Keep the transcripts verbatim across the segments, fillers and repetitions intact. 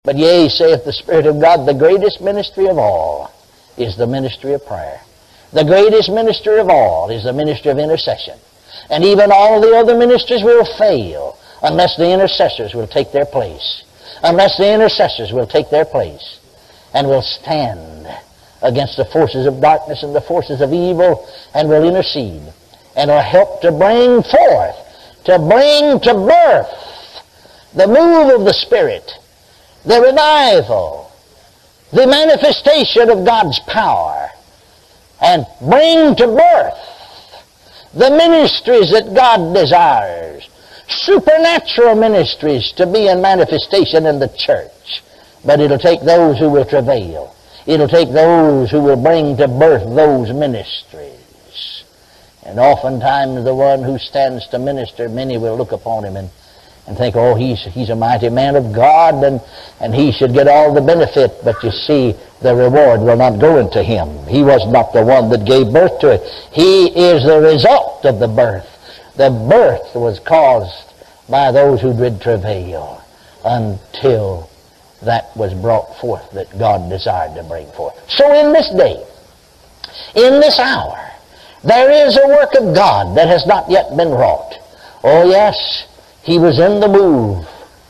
But yea, saith the Spirit of God, the greatest ministry of all is the ministry of prayer. The greatest ministry of all is the ministry of intercession. And even all the other ministries will fail unless the intercessors will take their place. Unless the intercessors will take their place and will stand against the forces of darkness and the forces of evil and will intercede and will help to bring forth, to bring to birth the move of the Spirit, the revival, the manifestation of God's power, and bring to birth the ministries that God desires, supernatural ministries to be in manifestation in the church. But it'll take those who will travail. It'll take those who will bring to birth those ministries. And oftentimes the one who stands to minister, many will look upon him and and think, oh, he's, he's a mighty man of God, and, and he should get all the benefit. But you see, the reward will not go into him. He was not the one that gave birth to it. He is the result of the birth. The birth was caused by those who did travail until that was brought forth that God desired to bring forth. So in this day, in this hour, there is a work of God that has not yet been wrought. Oh, yes, He was in the move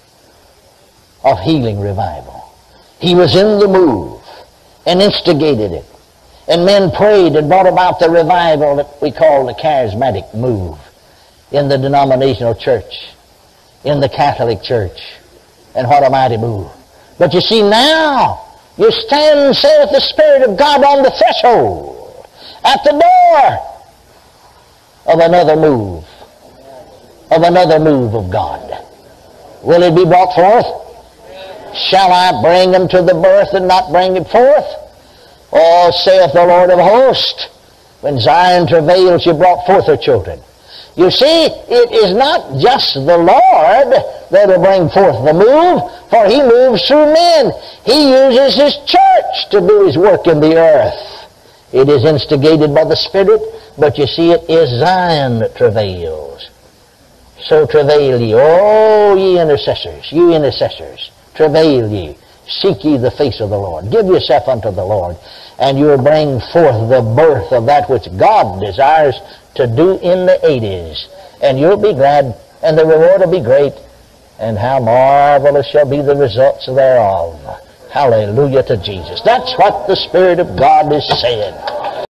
of healing revival. He was in the move and instigated it. And men prayed and brought about the revival that we call the charismatic move in the denominational church, in the Catholic Church. And what a mighty move. But you see now, you stand, saith the Spirit of God, on the threshold, at the door of another move. Of another move of God. Will it be brought forth? Shall I bring them to the birth and not bring it forth? Oh, saith the Lord of hosts, when Zion travailed, she brought forth her children. You see, it is not just the Lord that will bring forth the move, for He moves through men. He uses His church to do His work in the earth. It is instigated by the Spirit, but you see, it is Zion that travails. So travail ye, oh ye intercessors, you intercessors, travail ye, seek ye the face of the Lord. Give yourself unto the Lord, and you will bring forth the birth of that which God desires to do in the eighties. And you'll be glad, and the reward will be great, and how marvelous shall be the results thereof. Hallelujah to Jesus. That's what the Spirit of God is saying.